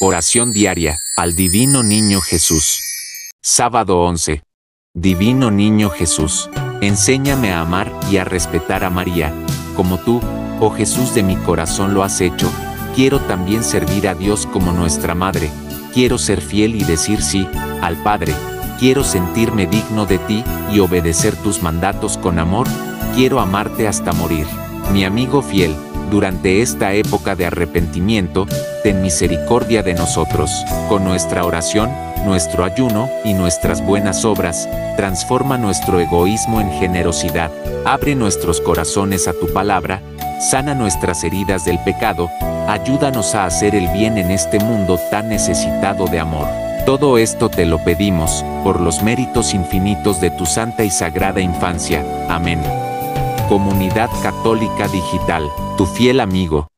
Oración diaria, al Divino Niño Jesús. Sábado 11. Divino Niño Jesús, enséñame a amar y a respetar a María, como tú, oh Jesús de mi corazón lo has hecho. Quiero también servir a Dios como nuestra Madre. Quiero ser fiel y decir sí al Padre. Quiero sentirme digno de ti y obedecer tus mandatos con amor. Quiero amarte hasta morir. Mi amigo fiel, durante esta época de arrepentimiento, ten misericordia de nosotros. Con nuestra oración, nuestro ayuno y nuestras buenas obras, transforma nuestro egoísmo en generosidad. Abre nuestros corazones a tu palabra, sana nuestras heridas del pecado, ayúdanos a hacer el bien en este mundo tan necesitado de amor. Todo esto te lo pedimos, por los méritos infinitos de tu santa y sagrada infancia. Amén. Comunidad Católica Digital, tu fiel amigo.